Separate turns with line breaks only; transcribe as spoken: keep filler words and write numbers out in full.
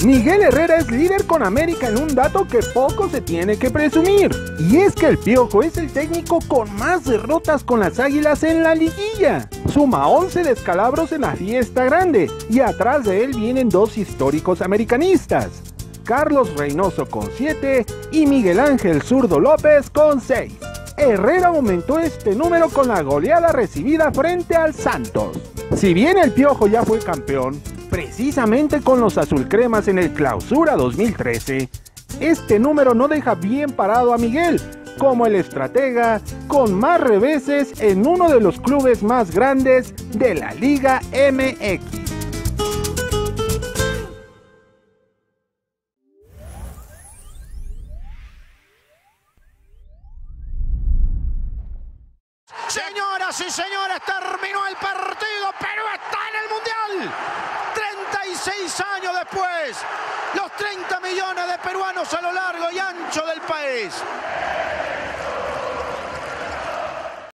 Miguel Herrera es líder con América en un dato que poco se tiene que presumir, y es que el Piojo es el técnico con más derrotas con las Águilas en la liguilla. Suma once descalabros en la fiesta grande, y atrás de él vienen dos históricos americanistas, Carlos Reynoso con siete y Miguel Ángel Zurdo López con seis. Herrera aumentó este número con la goleada recibida frente al Santos. Si bien el Piojo ya fue campeón, precisamente con los azulcremas en el Clausura dos mil trece, este número no deja bien parado a Miguel, como el estratega con más reveses en uno de los clubes más grandes de la Liga M X.
Señoras y señores, terminó el partido, Perú está en el Mundial. treinta y seis años después, los treinta millones de peruanos a lo largo y ancho del país